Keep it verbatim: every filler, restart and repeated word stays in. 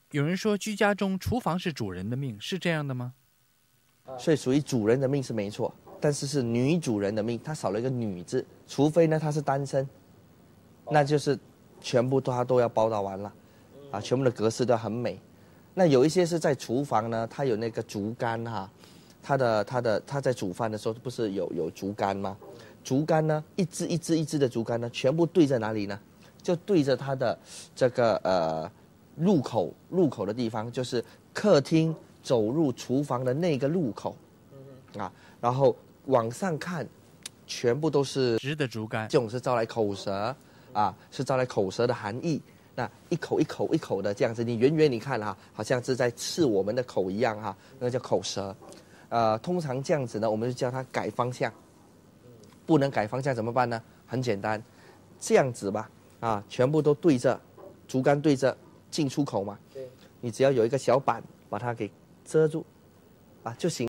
有人说居家中厨房是主人的命，是这样的吗？ 所以属于主人的命是没错，但是是女主人的命，它少了一个女字，除非呢她是单身，那就是全部都她都要包到完了，啊，全部的格式都很美。那有一些是在厨房呢，它有那个竹竿哈、啊，它的它的它在煮饭的时候不是有有竹竿吗？竹竿呢，一支一支一支的竹竿呢，全部对在哪里呢？就对着它的这个呃入口入口的地方，就是客厅走入厨房的那个入口，啊，然后往上看，全部都是直的竹竿， 这种是招来口舌啊，是招来口舌的含义。那一口一口一口的这样子，你远远你看哈，好像是在刺我们的口一样哈，那个叫口舌。呃，通常这样子呢，我们就叫它改方向。不能改方向怎么办呢？很简单，这样子吧，啊，全部都对着竹竿对着进出口嘛。对，你只要有一个小板把它给遮住，啊就行。